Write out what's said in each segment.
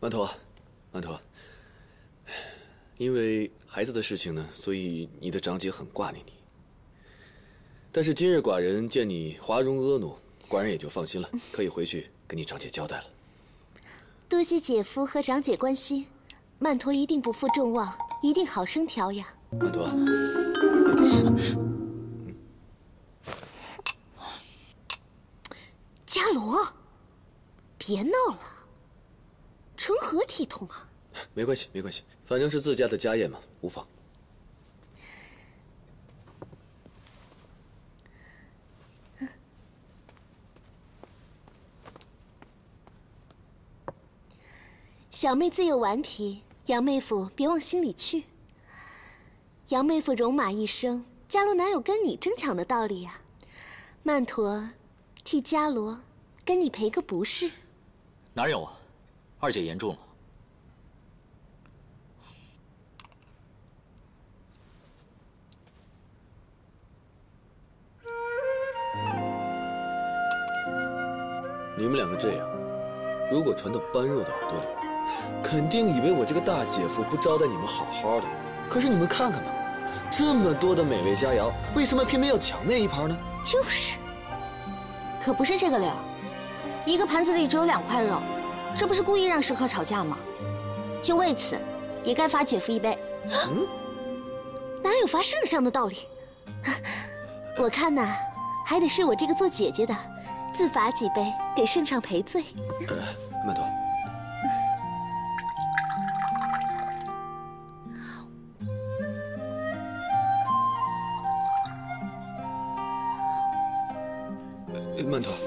曼陀，曼陀，因为孩子的事情呢，所以你的长姐很挂念你。但是今日寡人见你华容婀娜，寡人也就放心了，可以回去跟你长姐交代了。 多谢姐夫和长姐关心，曼陀一定不负众望，一定好生调养。 曼陀， 伽罗，别闹了，成何体统啊！ 没关系，没关系，反正是自家的家宴嘛，无妨。 小妹自有顽皮，杨妹夫别往心里去。杨妹夫戎马一生，伽罗哪有跟你争抢的道理呀？曼陀，替伽罗跟你赔个不是。 哪有啊，二姐言重了。 你们两个这样，如果传到般若的耳朵里，肯定以为我这个大姐夫不招待你们好好的。可是你们看看吧，这么多的美味佳肴，为什么偏偏要抢那一盘呢？ 就是， 可不是这个理儿。一个盘子里只有2块肉，这不是故意让食客吵架吗？就为此，也该罚姐夫一杯。 哪有罚圣上的道理？我看呐，还得是我这个做姐姐的，自罚几杯，给圣上赔罪。 曼陀。曼陀，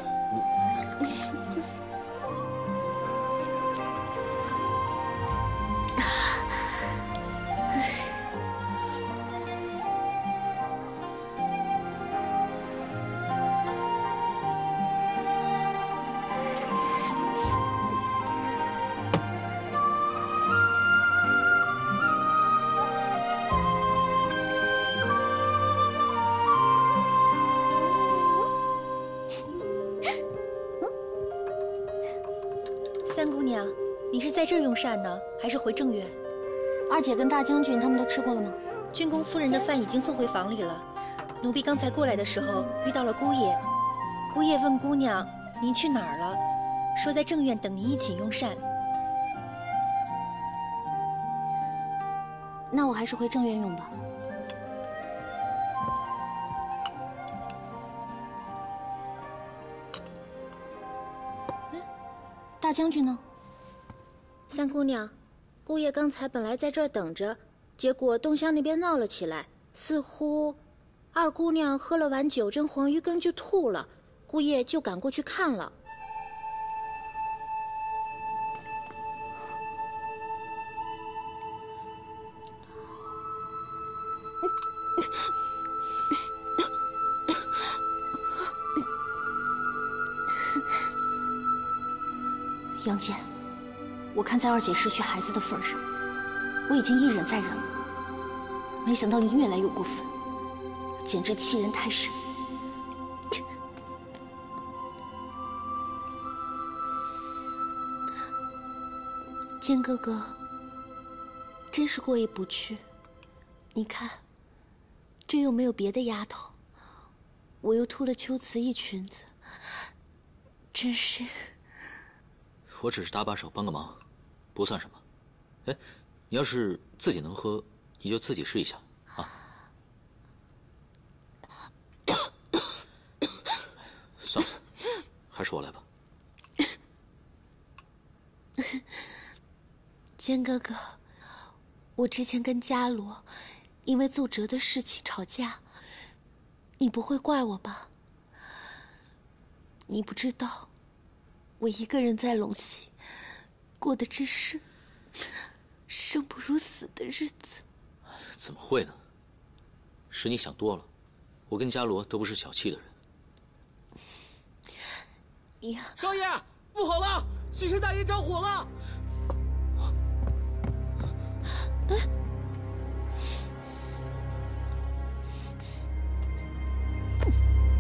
三姑娘，你是在这儿用膳呢，还是回正院？ 二姐跟大将军他们都吃过了吗？ 军公夫人的饭已经送回房里了。奴婢刚才过来的时候遇到了姑爷，姑爷问姑娘您去哪儿了，说在正院等您一起用膳。 那我还是回正院用吧。大将军呢？ 三姑娘，姑爷刚才本来在这儿等着，结果东厢那边闹了起来，似乎二姑娘喝了碗酒蒸黄鱼羹就吐了，姑爷就赶过去看了。 杨戬，我看在二姐失去孩子的份上，我已经一忍再忍了。没想到你越来越过分，简直欺人太甚。 剑哥哥，真是过意不去。你看，这又没有别的丫头，我又秃了秋瓷一裙子，真是…… 我只是搭把手帮个忙，不算什么。哎，你要是自己能喝，你就自己试一下啊。算了，还是我来吧。 剑哥哥，我之前跟伽罗因为奏折的事情吵架，你不会怪我吧？你不知道。我一个人在陇西，过的真是生不如死的日子。 怎么会呢？是你想多了。我跟伽罗都不是小气的人。 呀， 少爷，不好了，西城大营着火了！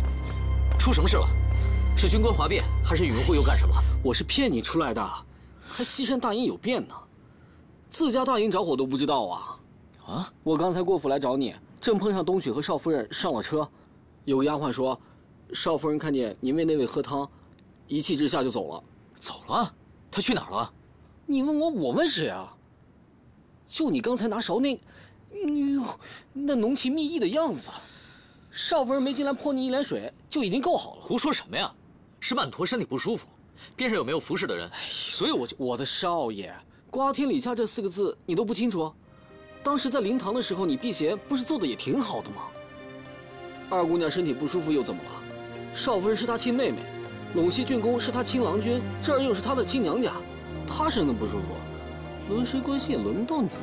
出什么事了？是军官哗变，还是宇文护又干什么了？ 我是骗你出来的。 还西山大营有变呢？自家大营着火都不知道啊？ 啊！ 我刚才过府来找你，正碰上东雪和少夫人上了车，有个丫鬟说，少夫人看见您喂那位喝汤，一气之下就走了。 走了？她去哪儿了？ 你问我，我问谁啊？就你刚才拿勺那浓情蜜意的样子，少夫人没进来泼你一脸水就已经够好了。 胡说什么呀？是曼陀身体不舒服，边上有没有服侍的人？所以我的少爷，瓜天李下这4个字你都不清楚？当时在灵堂的时候，你避邪不是做的也挺好的吗？二姑娘身体不舒服又怎么了？少夫人是她亲妹妹，陇西郡公是她亲郎君，这儿又是她的亲娘家，她身子不舒服，轮谁关心也轮不到你娘。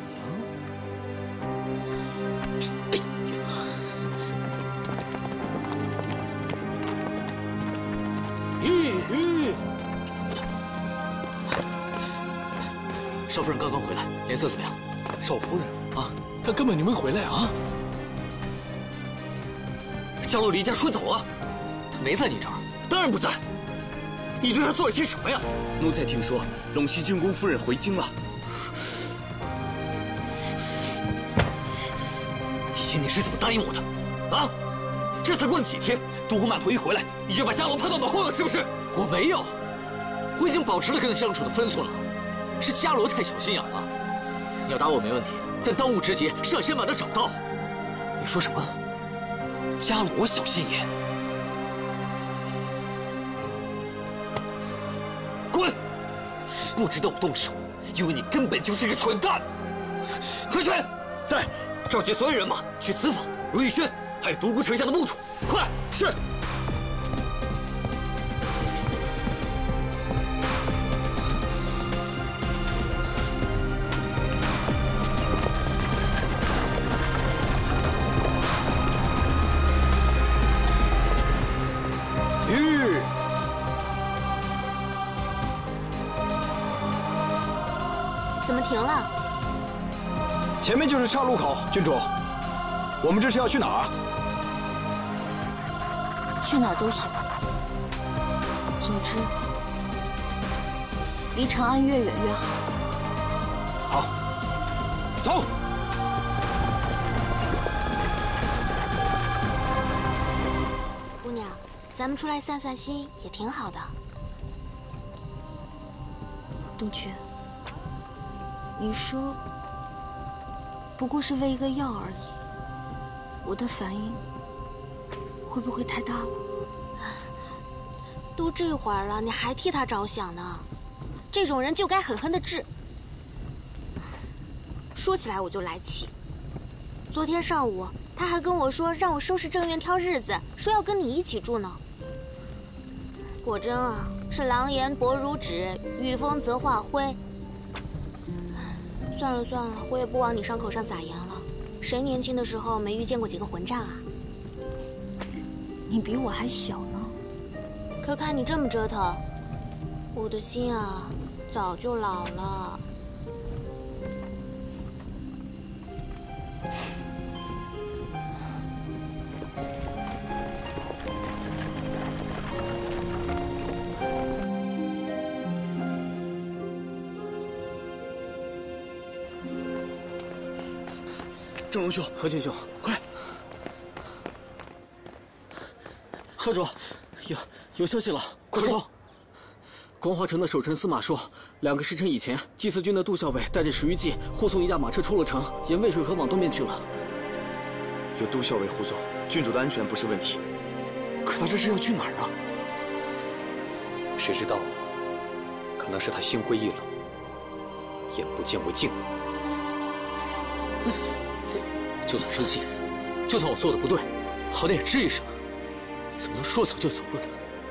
少夫人刚刚回来，脸色怎么样？ 少夫人啊， 她根本就没回来啊！ 伽罗离家出走了，她没在你这儿？ 当然不在。你对她做了些什么呀？ 奴才听说陇西郡公夫人回京了。 以前你是怎么答应我的？啊？这才过了几天，独孤曼陀一回来，你就把伽罗抛到脑后了，是不是？ 我没有，我已经保持了跟他相处的分寸了。是伽罗太小心眼了。你要打我没问题，但当务之急是要先把他找到。 你说什么？伽罗小心眼？滚！不值得我动手，因为你根本就是个蠢蛋。何泉，在，召集所有人马去此访如意轩，还有独孤丞相的墓处，快！是。 怎么停了？ 前面就是岔路口，郡主。我们这是要去哪儿？ 去哪儿都行。总之，离长安越远越好。 好，走。 姑娘，咱们出来散散心也挺好的。 冬雀，你说不过是喂一个药而已，我的反应会不会太大了？ 都这会儿了，你还替他着想呢？这种人就该狠狠的治。说起来我就来气，昨天上午他还跟我说让我收拾正院挑日子，说要跟你一起住呢。果真啊，是狼言薄如纸，雨风则化灰。算了算了，我也不往你伤口上撒盐了。谁年轻的时候没遇见过几个混账啊？ 你比我还小呢。 可看你这么折腾，我的心啊，早就老了。 郑龙兄， 何群兄， 快！ 少主，有消息了，快说！光华城的守城司马说，2个时辰以前，祭祀军的杜校尉带着10余骑护送一架马车出了城，沿渭水河往东边去了。 有杜校尉护送，郡主的安全不是问题。可他这是要去哪儿呢？ 谁知道？可能是他心灰意冷，眼不见为净。 就算生气，就算我做的不对，好歹也吱一声，怎么能说走就走了呢？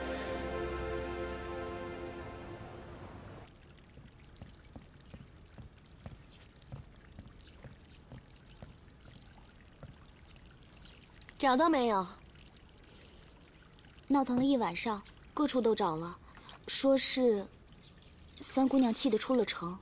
找到没有？ 闹腾了一晚上，各处都找了，说是三姑娘气得出了城。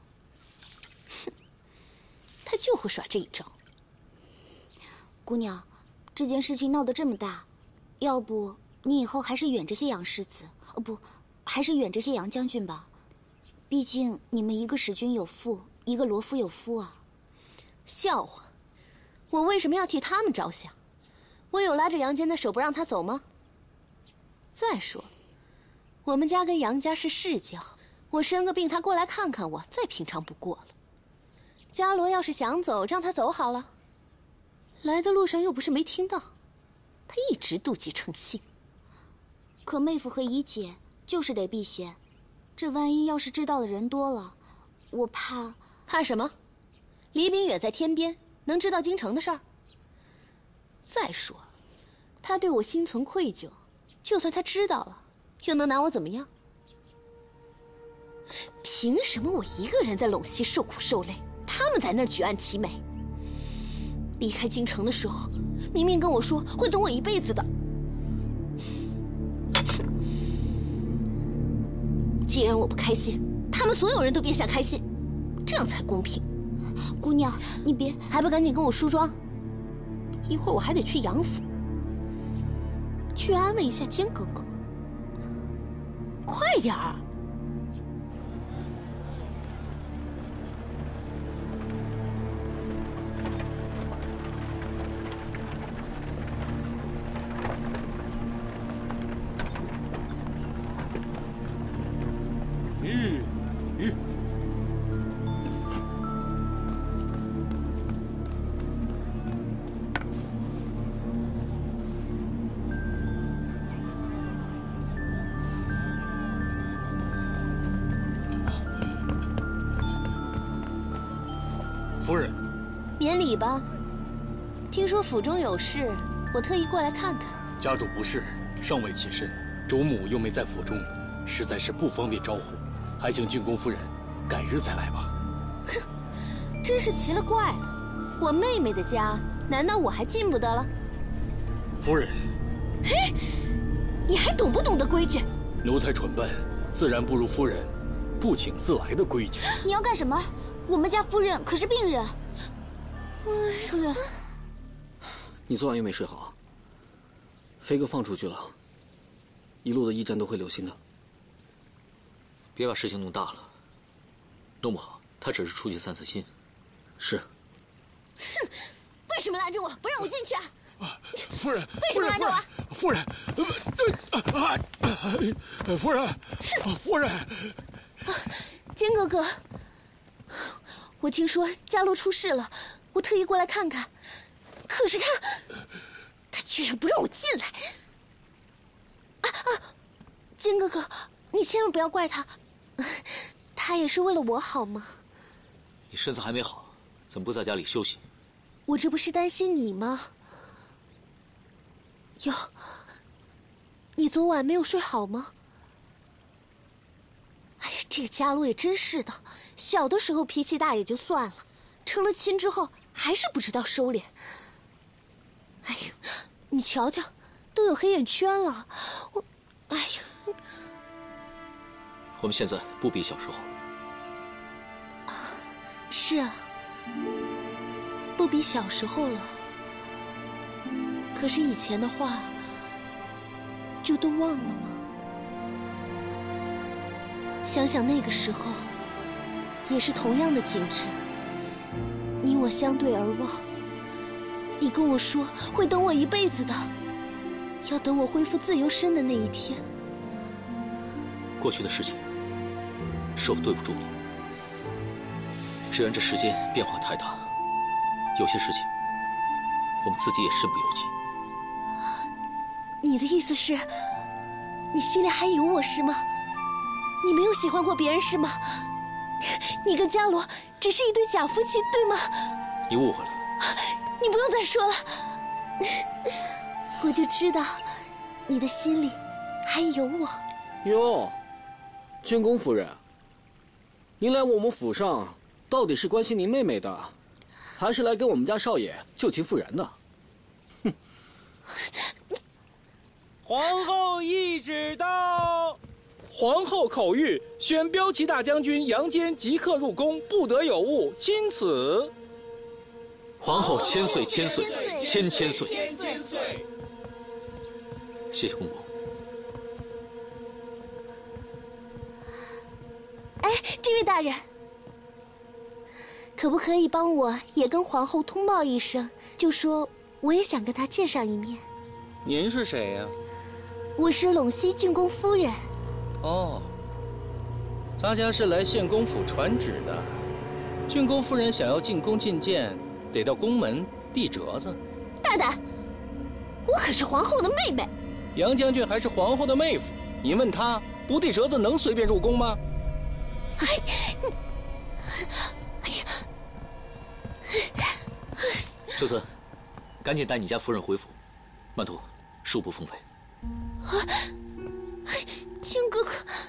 他就会耍这一招。 姑娘，这件事情闹得这么大，要不你以后还是远着些杨世子，不，还是远着些杨将军吧。 毕竟你们一个使君有妇，一个罗夫有夫啊。 笑话，我为什么要替他们着想？我有拉着杨坚的手不让他走吗？再说，我们家跟杨家是世交，我生个病他过来看看我，再平常不过了。伽罗要是想走，让他走好了。来的路上又不是没听到，他一直妒忌成性。 可妹夫和姨姐就是得避嫌，这万一要是知道的人多了，我怕。 怕什么？李炳远在天边，能知道京城的事儿？再说了，他对我心存愧疚，就算他知道了，又能拿我怎么样？凭什么我一个人在陇西受苦受累，他们在那儿举案齐眉？离开京城的时候，明明跟我说会等我一辈子的。既然我不开心，他们所有人都别想开心，这样才公平。 姑娘，你别， 还不赶紧跟我梳妆？一会儿我还得去杨府，去安慰一下坚哥哥。快点儿！ 夫人， 免礼吧。听说府中有事，我特意过来看看。 家主不适，尚未起身，主母又没在府中，实在是不方便招呼，还请郡公夫人改日再来吧。 哼，真是奇了怪了，我妹妹的家，难道我还进不得了？ 夫人， 嘿，你还懂不懂得规矩？ 奴才蠢笨，自然不如夫人不请自来的规矩。 你要干什么？我们家夫人可是病人。夫人， 你昨晚又没睡好。飞哥放出去了，一路的驿站都会留心的。 别把事情弄大了，弄不好他只是出去散散心。 是。 哼，为什么拦着我不让我进去啊？ 夫人， 为什么拦着我？ 夫人，夫人，夫人， 坚哥哥，我听说伽罗出事了，我特意过来看看。可是他居然不让我进来！坚哥哥，你千万不要怪他，他也是为了我好吗？ 你身子还没好，怎么不在家里休息？ 我这不是担心你吗？哟，你昨晚没有睡好吗？哎呀，这个伽罗也真是的，小的时候脾气大也就算了，成了亲之后还是不知道收敛。哎呀，你瞧瞧，都有黑眼圈了，哎呀。 我们现在不比小时候了。 是啊，不比小时候了。可是以前的话，就都忘了吗？想想那个时候，也是同样的景致，你我相对而望。你跟我说会等我一辈子的，要等我恢复自由身的那一天。 过去的事情，是我对不住你。只怨这世间变化太大，有些事情我们自己也身不由己。 你的意思是，你心里还有我是吗？你没有喜欢过别人是吗？你跟伽罗只是一对假夫妻，对吗？ 你误会了。 你不用再说了，我就知道你的心里还有我。 哟，郡公夫人，您来我们府上，到底是关心您妹妹的，还是来给我们家少爷救急复原的？哼！ 皇后懿旨到。皇后口谕，选骠骑大将军杨坚即刻入宫，不得有误，钦此。 皇后千岁千岁千岁，谢谢公公。 哎，这位大人，可不可以帮我也跟皇后通报一声，就说我也想跟她见上一面？ 您是谁呀？ 我是陇西郡公夫人。 哦，咱家是来县公府传旨的。郡公夫人想要进宫觐见，得到宫门递折子。 大胆！我可是皇后的妹妹。 杨将军还是皇后的妹夫，你问他不递折子能随便入宫吗？ 哎呀！ 秀慈，赶紧带你家夫人回府。曼陀，恕不奉陪。 靖哥哥，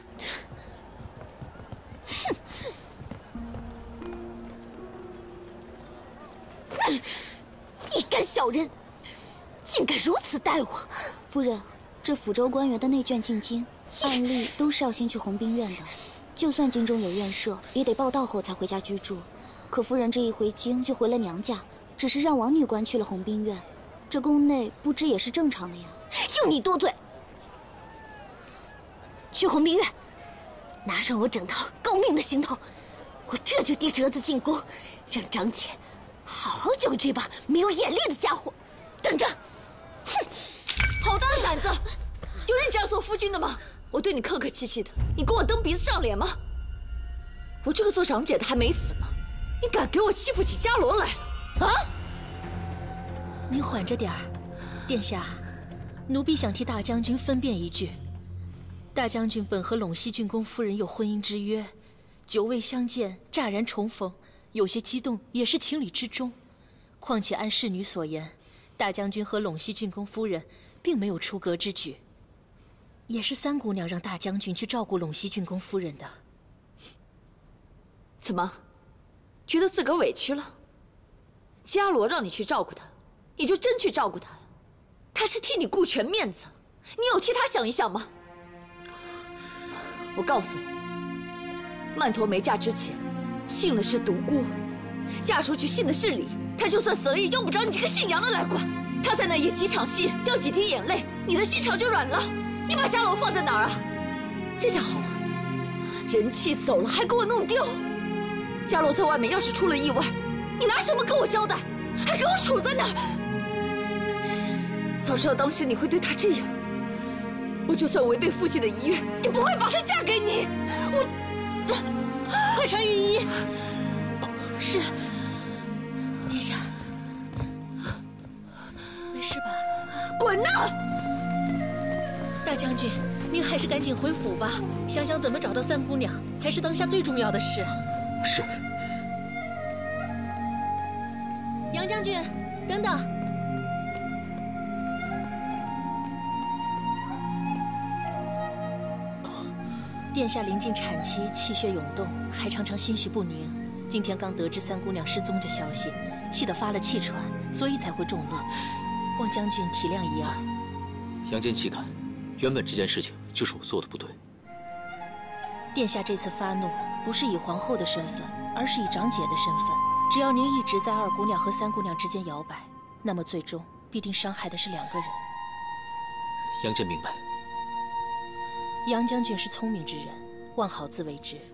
哼！一干小人，竟敢如此待我！ 夫人，这抚州官员的内眷进京，按例都是要先去鸿宾院的。就算京中有院舍，也得报到后才回家居住。可夫人这一回京就回了娘家，只是让王女官去了鸿宾院，这宫内不知也是正常的呀。 用你多嘴！去鸿宾院，拿上我整套告命的行头，我这就递折子进宫，让长姐好好教育这把没有眼力的家伙。等着！哼！ 好大的胆子！有人这样做夫君的吗？我对你客客气气的，你跟我蹬鼻子上脸吗？我这个做长姐的还没死呢，你敢给我欺负起伽罗来了？啊！ 您缓着点儿，殿下，奴婢想替大将军分辨一句。大将军本和陇西郡公夫人有婚姻之约，久未相见，乍然重逢，有些激动也是情理之中。况且按侍女所言，大将军和陇西郡公夫人并没有出格之举，也是三姑娘让大将军去照顾陇西郡公夫人的。 怎么，觉得自个儿委屈了？伽罗让你去照顾他，你就真去照顾他？他是替你顾全面子，你有替他想一想吗？我告诉你，曼陀没嫁之前，信的是独孤，嫁出去信的是李。他就算死了，也用不着你这个姓杨的来管。他在那演几场戏，掉几滴眼泪，你的心肠就软了。你把伽罗放在哪儿啊？这下好了，人气走了，还给我弄丢。伽罗在外面要是出了意外，你拿什么跟我交代？还给我杵在那儿。早知道当时你会对他这样，我就算违背父亲的遗愿，也不会把她嫁给你。 快传御医。是。殿下，没事吧？ 滚呐！ 大将军，您还是赶紧回府吧，想想怎么找到三姑娘，才是当下最重要的事。 是。 杨将军，等等。殿下临近产期，气血涌动，还常常心绪不宁。今天刚得知三姑娘失踪这消息，气得发了气喘，所以才会众怒。望将军体谅一二。 杨坚岂敢？原本这件事情就是我做的不对。 殿下这次发怒，不是以皇后的身份，而是以长姐的身份。只要您一直在二姑娘和三姑娘之间摇摆，那么最终必定伤害的是两个人。 杨坚明白。 杨将军是聪明之人，望好自为之。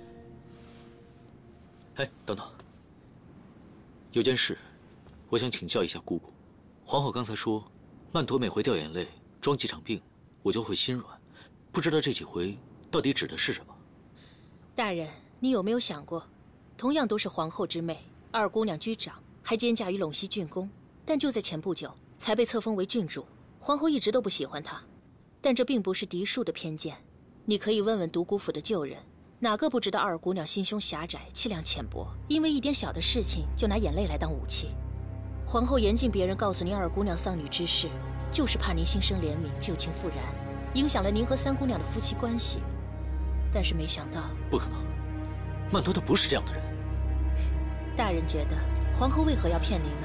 哎，等等，有件事，我想请教一下姑姑。皇后刚才说，曼陀每回掉眼泪、装几场病，我就会心软。不知道这几回到底指的是什么？ 大人，你有没有想过，同样都是皇后之妹，二姑娘居长，还兼嫁于陇西郡公，但就在前不久才被册封为郡主。皇后一直都不喜欢她，但这并不是嫡庶的偏见。你可以问问独孤府的旧人，哪个不知道二姑娘心胸狭窄、气量浅薄，因为一点小的事情就拿眼泪来当武器。皇后严禁别人告诉您二姑娘丧女之事，就是怕您心生怜悯，旧情复燃，影响了您和三姑娘的夫妻关系。但是没想到， 不可能，曼陀她不是这样的人。 大人觉得皇后为何要骗您呢？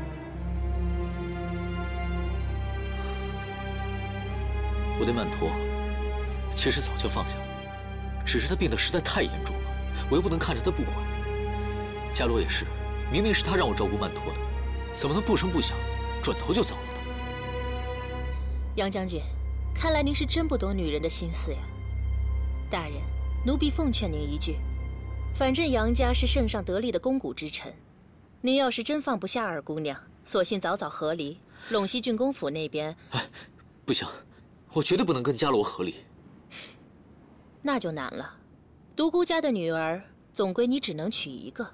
我对曼陀其实早就放下了，只是她病得实在太严重了，我又不能看着她不管。伽罗也是，明明是他让我照顾曼陀的，怎么能不声不响，转头就走了呢？ 杨将军，看来您是真不懂女人的心思呀。大人，奴婢奉劝您一句， 反正杨家是圣上得力的肱骨之臣，你要是真放不下二姑娘，索性早早和离。陇西郡公府那边， 不行，我绝对不能跟伽罗和离。 那就难了。独孤家的女儿，总归你只能娶一个。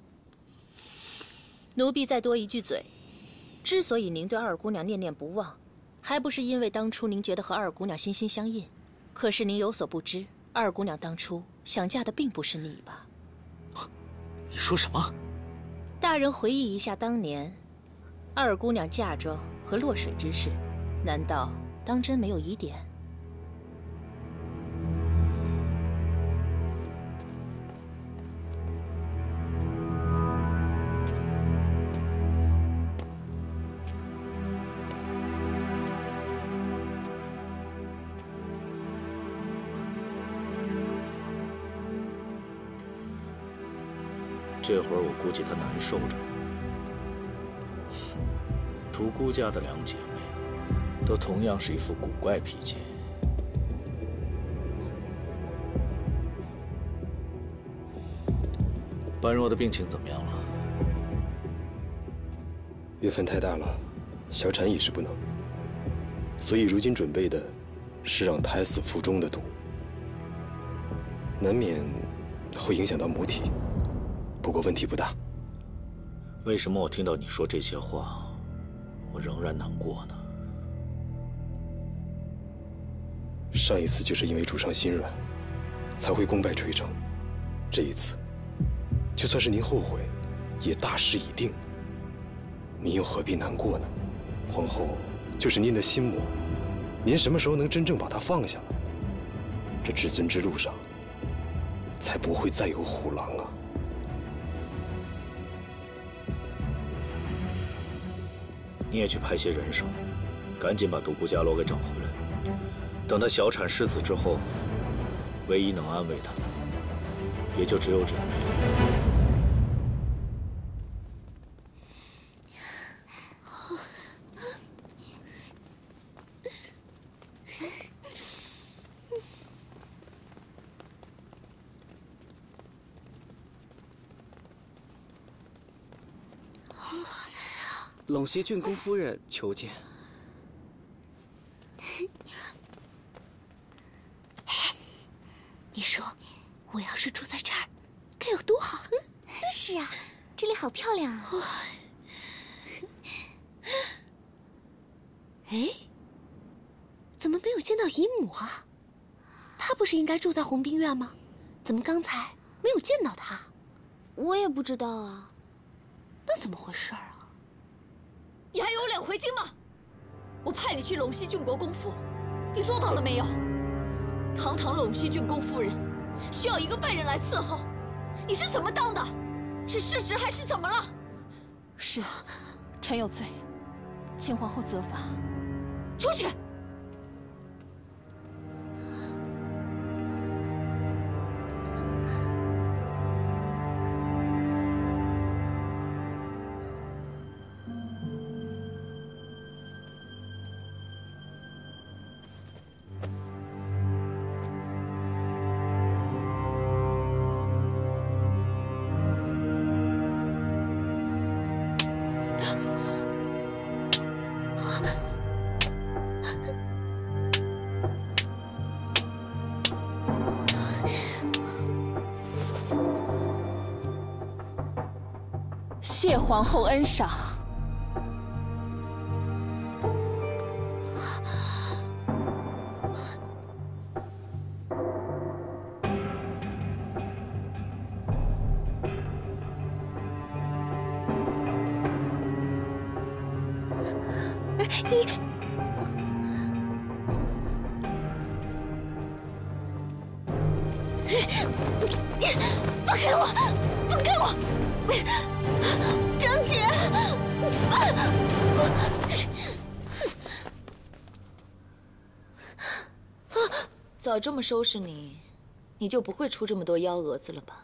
奴婢再多一句嘴，之所以您对二姑娘念念不忘，还不是因为当初您觉得和二姑娘心心相印？可是您有所不知，二姑娘当初想嫁的并不是你吧？ 你说什么？ 大人回忆一下当年，二姑娘嫁妆和落水之事，难道当真没有疑点？ 这会儿我估计她难受着呢。独孤家的两姐妹，都同样是一副古怪脾气。般若的病情怎么样了？ 月份太大了，小产已是不能，所以如今准备的是让胎死腹中的毒，难免会影响到母体。不过问题不大。 为什么我听到你说这些话，我仍然难过呢？ 上一次就是因为主上心软，才会功败垂成。这一次，就算是您后悔，也大势已定。您又何必难过呢？皇后就是您的心魔，您什么时候能真正把她放下了，这至尊之路上，才不会再有虎狼啊！ 你也去派些人手，赶紧把独孤伽罗给找回来。等他小产失子之后，唯一能安慰他的，也就只有这个妹妹。 陇西郡公夫人求见。 你说，我要是住在这儿，该有多好？ 是啊，这里好漂亮啊！ 哎，怎么没有见到姨母啊？她不是应该住在鸿宾院吗？怎么刚才没有见到她？ 我也不知道啊。 那怎么回事啊？ 你还有脸回京吗？我派你去陇西郡国公府，你做到了没有？堂堂陇西郡公夫人，需要一个外人来伺候，你是怎么当的？是事实还是怎么了？ 是，臣有罪，请皇后责罚。 出去！ 谢皇后恩赏。 放开我！放开我！张姐， 早这么收拾你，你就不会出这么多幺蛾子了吧？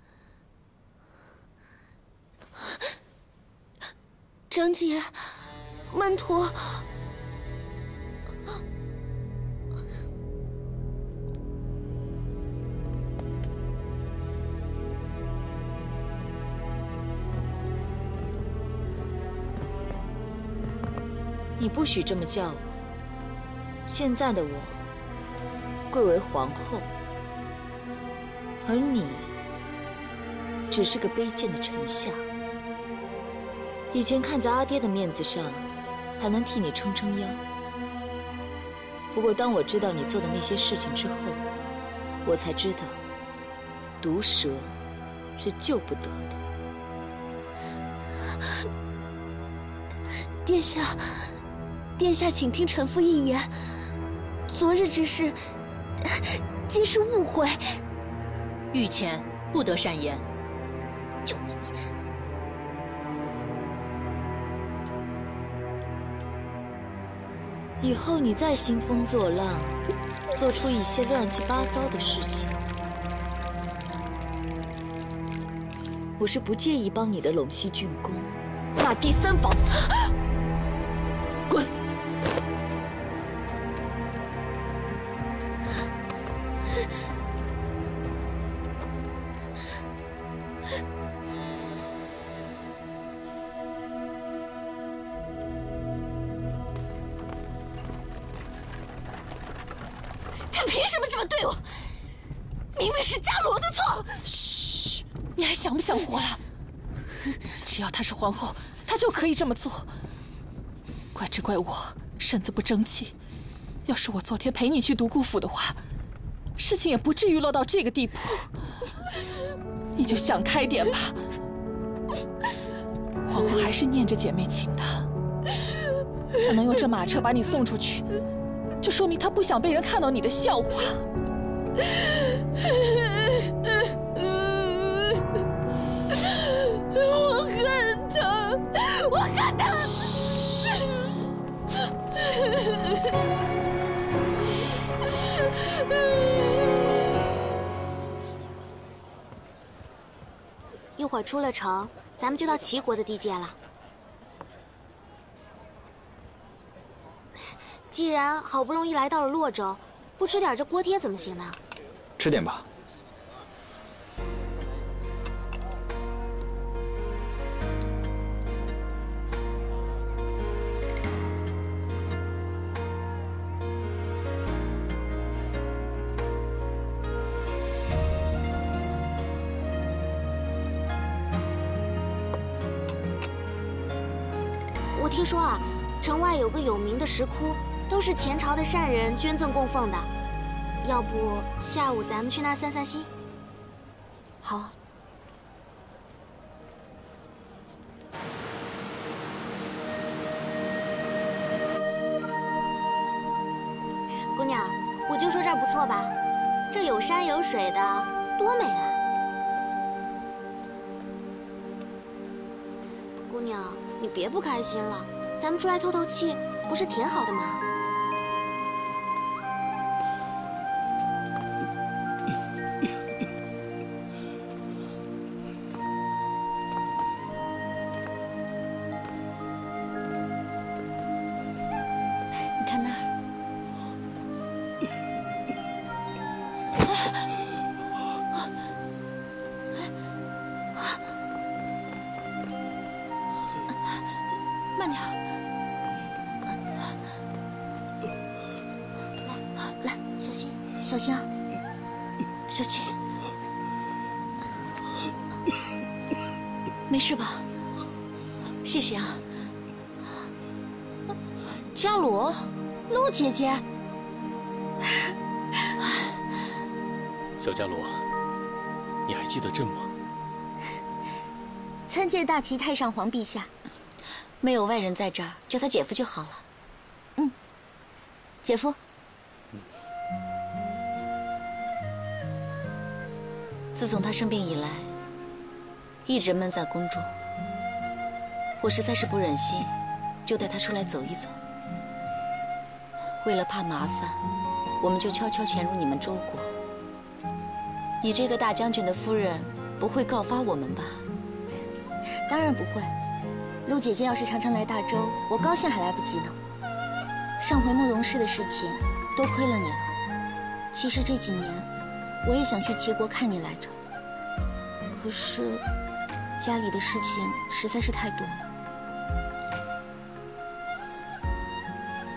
张姐，曼陀。 你不许这么叫我。现在的我贵为皇后，而你只是个卑贱的臣下。以前看在阿爹的面子上，还能替你撑撑腰。不过当我知道你做的那些事情之后，我才知道，毒蛇是救不得的。 殿下，殿下，请听臣妇一言。昨日之事，皆是误会。 御前不得善言。 就你。 以后你再兴风作浪，做出一些乱七八糟的事情，我是不介意帮你的陇西郡公纳第三房。滚！ 他凭什么这么对我？明明是伽罗的错。 嘘，你还想不想活了？只要她是皇后，她就可以这么做。只怪我身子不争气。要是我昨天陪你去独孤府的话，事情也不至于落到这个地步。你就想开点吧。皇后还是念着姐妹情的，她能用这马车把你送出去，就说明她不想被人看到你的笑话。 我恨他，我恨他！ 一会儿出了城，咱们就到齐国的地界了。既然好不容易来到了洛州，不吃点这锅贴怎么行呢？ 吃点吧。 我听说啊，城外有个有名的石窟，都是前朝的善人捐赠供奉的。要不下午咱们去那儿散散心？ 好啊。 姑娘，我就说这儿不错吧，这有山有水的，多美啊！姑娘，你别不开心了，咱们出来透透气，不是挺好的吗？ 你看那儿。慢点儿，来，小心，小心啊，小心，没事吧？谢谢啊，伽罗，陆姐姐， 小伽罗，你还记得朕吗？ 参见大齐太上皇陛下。没有外人在这儿，叫他姐夫就好了。嗯，姐夫。自从他生病以来，一直闷在宫中。我实在是不忍心，就带他出来走一走。为了怕麻烦，我们就悄悄潜入你们周国。你这个大将军的夫人，不会告发我们吧？当然不会。陆姐姐要是常常来大周，我高兴还来不及呢。上回慕容氏的事情，多亏了你了。其实这几年，我也想去齐国看你来着，可是家里的事情实在是太多了。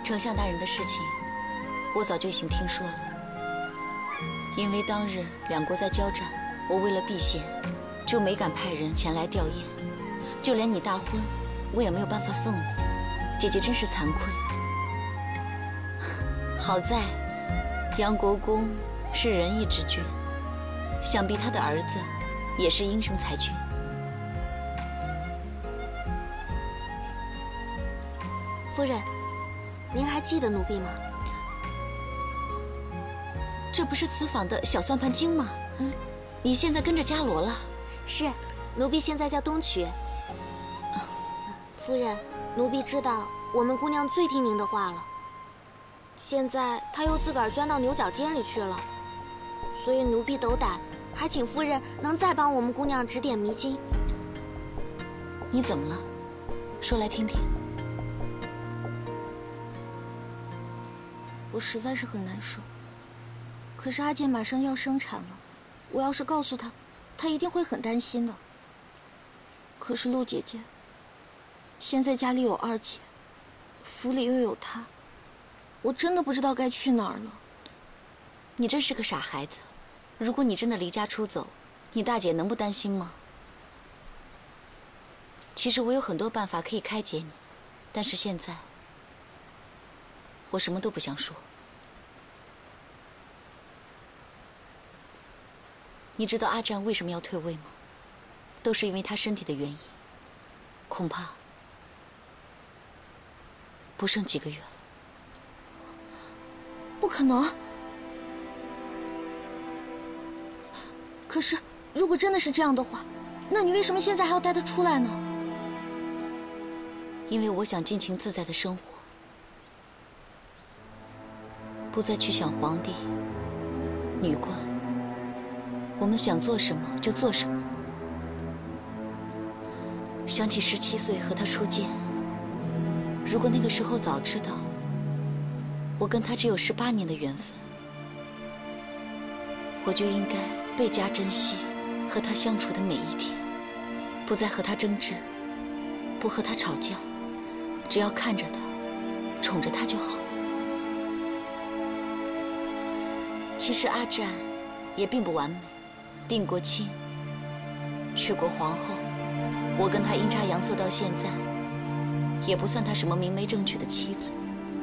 丞相大人的事情，我早就已经听说了。因为当日两国在交战，我为了避嫌，就没敢派人前来吊唁。就连你大婚，我也没有办法送你。姐姐真是惭愧。好在杨国公是仁义之君，想必他的儿子也是英雄才俊。 夫人，您还记得奴婢吗？ 这不是此坊的小算盘精吗？你现在跟着伽罗了？ 是，奴婢现在叫东曲。夫人，奴婢知道我们姑娘最听您的话了。现在她又自个儿钻到牛角尖里去了，所以奴婢斗胆，还请夫人能再帮我们姑娘指点迷津。 你怎么了？说来听听。 我实在是很难受。可是阿健马上要生产了，我要是告诉他，他一定会很担心的。可是陆姐姐，现在家里有二姐，府里又有她，我真的不知道该去哪儿了。 你真是个傻孩子。如果你真的离家出走，你大姐能不担心吗？其实我有很多办法可以开解你，但是现在我什么都不想说。你知道阿战为什么要退位吗？都是因为他身体的原因，恐怕不剩几个月了。 不可能！可是，如果真的是这样的话，那你为什么现在还要带他出来呢？ 因为我想尽情自在的生活，不再去想皇帝、女官。我们想做什么就做什么。想起17岁和他初见，如果那个时候早知道，我跟他只有18年的缘分，我就应该倍加珍惜和他相处的每一天，不再和他争执，不和他吵架，只要看着他，宠着他就好。其实阿战也并不完美。定过亲，娶过皇后，我跟他阴差阳错到现在，也不算他什么明媒正娶的妻子。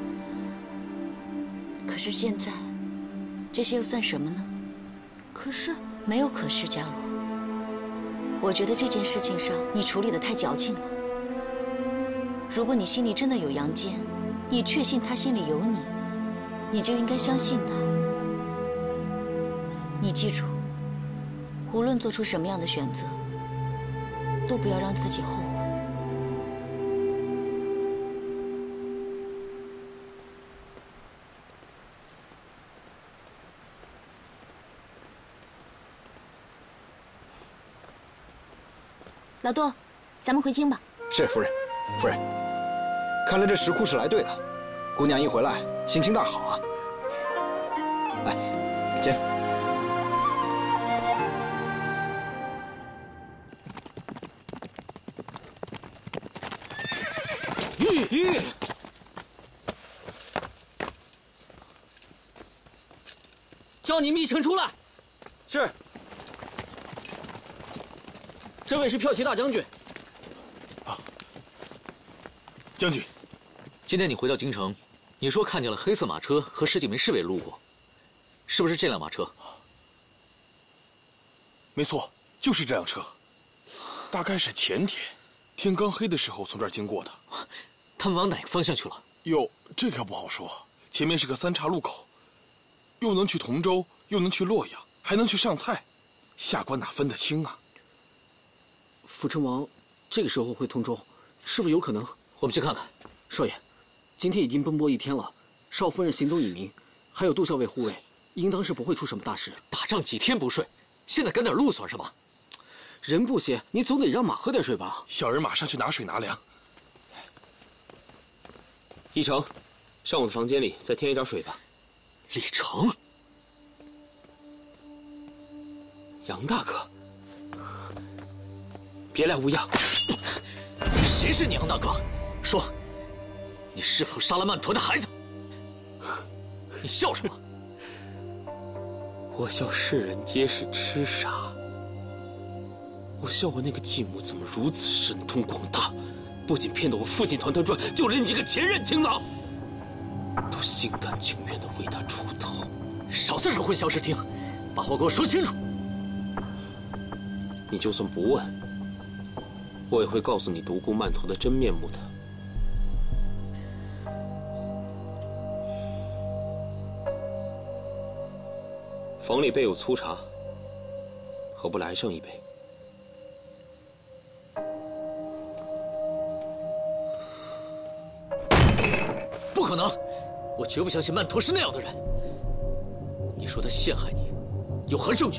可是现在，这些又算什么呢？ 可是没有可是，伽罗。我觉得这件事情上你处理得太矫情了。如果你心里真的有杨坚，你确信他心里有你，你就应该相信他。你记住。无论做出什么样的选择，都不要让自己后悔。 老杜，咱们回京吧。 是夫人，夫人，看来这石窟是来对了。姑娘一回来，心情大好啊。来，请。 叫你密臣出来。是。这位是骠骑大将军。 将军，今天你回到京城，你说看见了黑色马车和10几名侍卫路过，是不是这辆马车？ 没错，就是这辆车。大概是前天天刚黑的时候从这儿经过的。 他们往哪个方向去了？ 哟，这可不好说。前面是个3岔路口，又能去同州，又能去洛阳，还能去上蔡，下官哪分得清啊？ 辅臣王这个时候回同州，是不是有可能？ 我们去看看。 少爷，今天已经奔波1天了，少夫人行踪已明，还有杜校尉护卫，应当是不会出什么大事。 打仗几天不睡，现在赶点路算什么？ 人不歇，你总得让马喝点水吧？ 小人马上去拿水拿粮。 一成，上我的房间里再添一点水吧。 李成， 杨大哥，别来无恙。 谁是你杨大哥？说，你是否杀了曼陀的孩子？ 你笑什么？ 我笑世人皆是痴傻。我笑我那个继母怎么如此神通广大，不仅骗得我父亲团团转，就连你这个前任情郎，都心甘情愿地为他出头。 少在这混淆视听，把话给我说清楚。 你就算不问，我也会告诉你独孤曼陀的真面目的。房里备有粗茶，何不来上一杯？ 不可能，我绝不相信曼陀是那样的人。你说他陷害你，有何证据？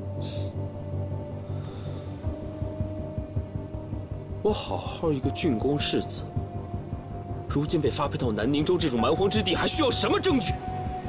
我好好一个郡公世子，如今被发配到南宁州这种蛮荒之地，还需要什么证据？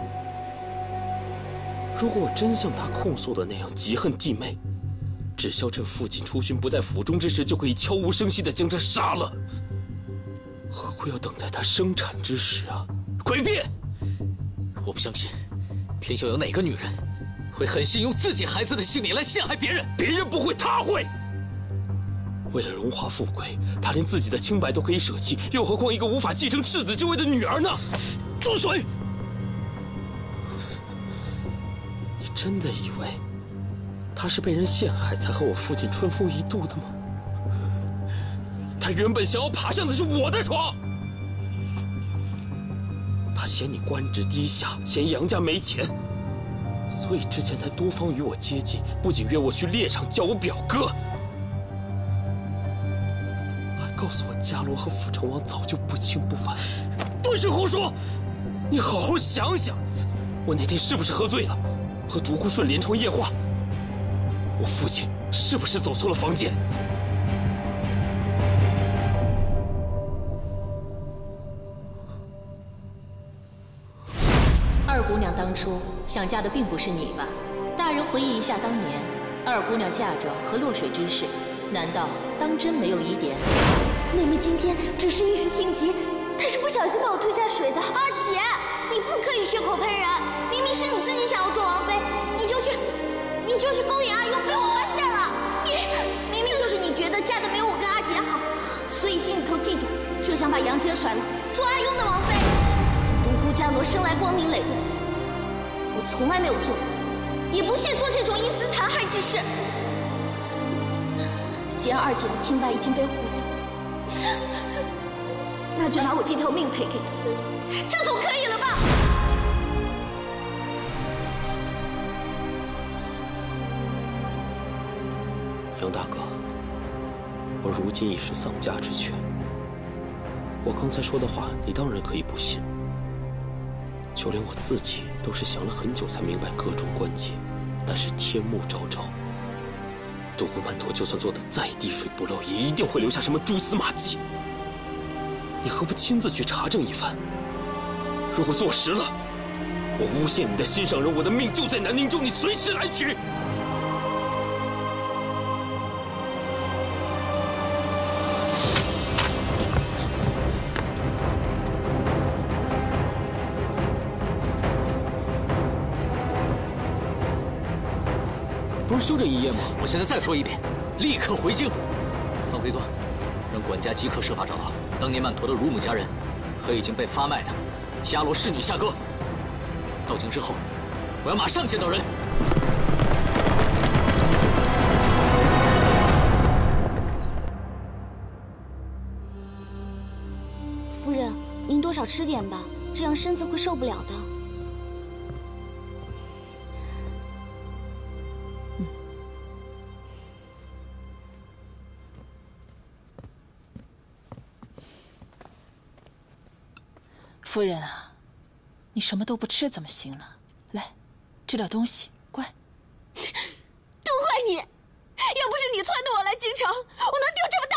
如果我真像他控诉的那样嫉恨弟妹，只消趁父亲出巡不在府中之时，就可以悄无声息地将他杀了，何苦要等在他生产之时啊？ 诡辩！我不相信，天下有哪个女人会狠心用自己孩子的性命来陷害别人？ 别人不会，他会。为了荣华富贵，他连自己的清白都可以舍弃，又何况一个无法继承世子之位的女儿呢？住嘴！你真的以为他是被人陷害才和我父亲春风一度的吗？他原本想要爬上的是我的床。他嫌你官职低下，嫌杨家没钱，所以之前才多方与我接近，不仅约我去猎场，叫我表哥，还告诉我伽罗和辅成王早就不清不白。不许胡说！你好好想想，我那天是不是喝醉了，和独孤顺连床夜话？我父亲是不是走错了房间？ 二姑娘当初想嫁的并不是你吧？大人回忆一下当年二姑娘嫁妆和落水之事，难道当真没有疑点？ 妹妹今天只是一时心急，她是不小心把我推下水的。 二姐，你不可以血口喷人，明明是你自己想要做王妃，你就去勾引阿优，被我发现了。明明就是你觉得嫁的没有我跟阿姐好，所以心里头嫉妒，就想把杨坚甩了，做阿庸的王妃。独孤伽罗生来光明磊落，我从来没有做，也不屑做这种阴私残害之事。既然二姐的清白已经被毁了，那就拿我这条命赔给她，这总可以了吧？ 杨大哥，我如今已是丧家之犬，我刚才说的话，你当然可以不信。就连我自己都是想了很久才明白各种关节，但是天幕昭昭，独孤曼陀就算做的再滴水不漏，也一定会留下什么蛛丝马迹。你何不亲自去查证一番？如果坐实了，我诬陷你的心上人，我的命就在南宁州，你随时来取。 不是休整一夜吗？我现在再说一遍，立刻回京。方贵哥，让管家即刻设法找到当年曼陀的乳母家人和已经被发卖的伽罗侍女夏歌。到京之后，我要马上见到人。 夫人，您多少吃点吧，这样身子会受不了的。 夫人啊，你什么都不吃怎么行呢？来，吃点东西，乖。 都怪你！要不是你撺掇我来京城，我能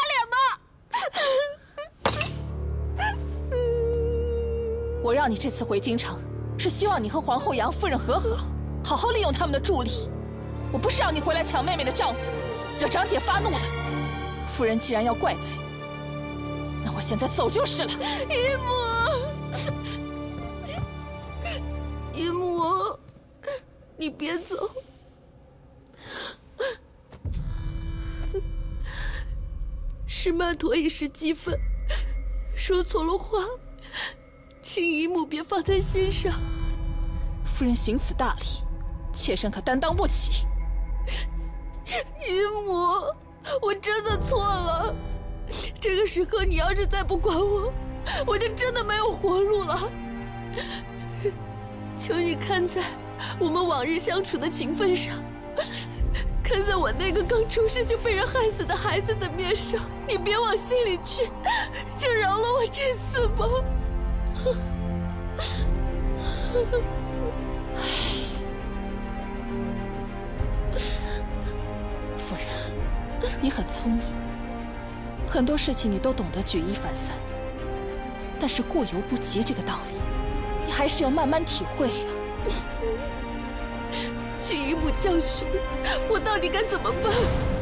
丢这么大脸吗？ 我让你这次回京城，是希望你和皇后杨夫人和好，好好利用他们的助力。我不是让你回来抢妹妹的丈夫，惹长姐发怒的。夫人既然要怪罪，那我现在走就是了。 姨母。 姨母，你别走。是曼陀一时激愤，说错了话，请姨母别放在心上。 夫人行此大礼，妾身可担当不起。 姨母，我真的错了。这个时候你要是再不管我，我就真的没有活路了。求你看在我们往日相处的情分上，看在我那个刚出世就被人害死的孩子的面上，你别往心里去，就饶了我这次吧。 夫人，你很聪明，很多事情你都懂得举一反三，但是过犹不及这个道理，你还是要慢慢体会呀。 请姨母教训，我到底该怎么办？